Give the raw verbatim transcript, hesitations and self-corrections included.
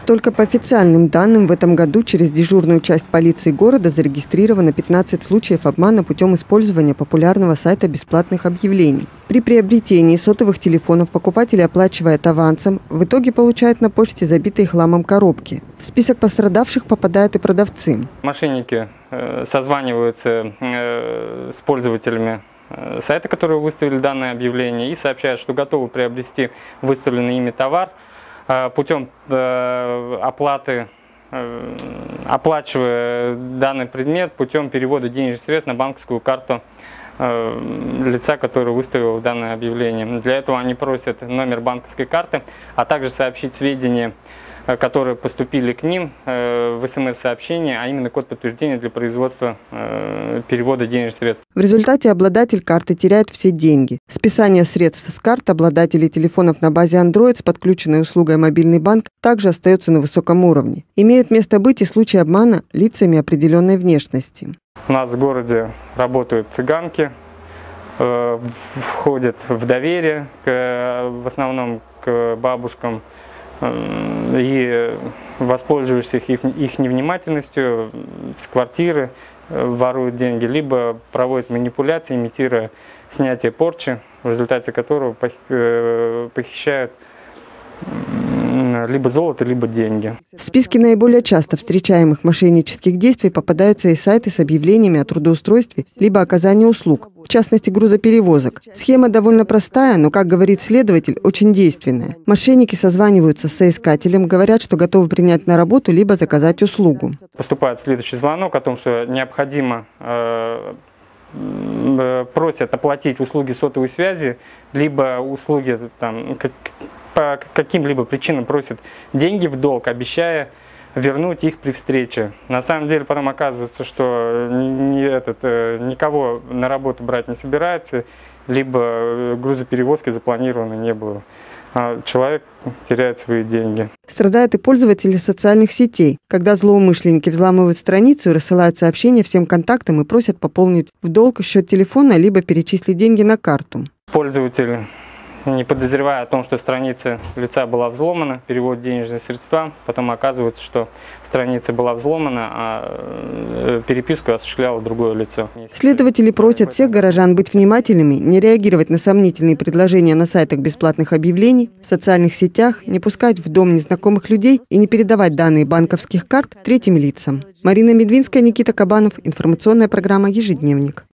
Только по официальным данным в этом году через дежурную часть полиции города зарегистрировано пятнадцать случаев обмана путем использования популярного сайта бесплатных объявлений. При приобретении сотовых телефонов покупатели оплачивают авансом, в итоге получают на почте забитые хламом коробки. В список пострадавших попадают и продавцы. Мошенники созваниваются с пользователями сайта, которые выставили данное объявление, и сообщают, что готовы приобрести выставленный ими товар путем оплаты, оплачивая данный предмет путем перевода денежных средств на банковскую карту лица, который выставил данное объявление. Для этого они просят номер банковской карты, а также сообщить сведения, которые поступили к ним в СМС-сообщение, а именно код подтверждения для производства перевода денежных средств. В результате обладатель карты теряет все деньги. Списание средств с карт обладателей телефонов на базе Android с подключенной услугой мобильный банк также остается на высоком уровне. Имеют место быть и случаи обмана лицами определенной внешности. У нас в городе работают цыганки, входят в доверие, в основном к бабушкам, и, воспользовавшись их, их невнимательностью, с квартиры воруют деньги, либо проводят манипуляции, имитируя снятие порчи, в результате которого похищают либо золото, либо деньги. В списке наиболее часто встречаемых мошеннических действий попадаются и сайты с объявлениями о трудоустройстве, либо оказании услуг, в частности грузоперевозок. Схема довольно простая, но, как говорит следователь, очень действенная. Мошенники созваниваются с соискателем, говорят, что готовы принять на работу, либо заказать услугу. Поступает следующий звонок о том, что необходимо э просят оплатить услуги сотовой связи, либо услуги там, как, по каким-либо причинам просят деньги в долг, обещая вернуть их при встрече. На самом деле потом оказывается, что не, этот, никого на работу брать не собирается, либо грузоперевозки запланировано не было. А человек теряет свои деньги. Страдают и пользователи социальных сетей, когда злоумышленники взламывают страницу и рассылают сообщения всем контактам и просят пополнить в долг счет телефона, либо перечислить деньги на карту. Пользователь, не подозревая о том, что страница лица была взломана, переводит денежные средства, потом оказывается, что страница была взломана, а переписку осуществляло другое лицо. Следователи просят всех горожан быть внимательными, не реагировать на сомнительные предложения на сайтах бесплатных объявлений, в социальных сетях, не пускать в дом незнакомых людей и не передавать данные банковских карт третьим лицам. Марина Медвинская, Никита Кабанов. Информационная программа «Ежедневник».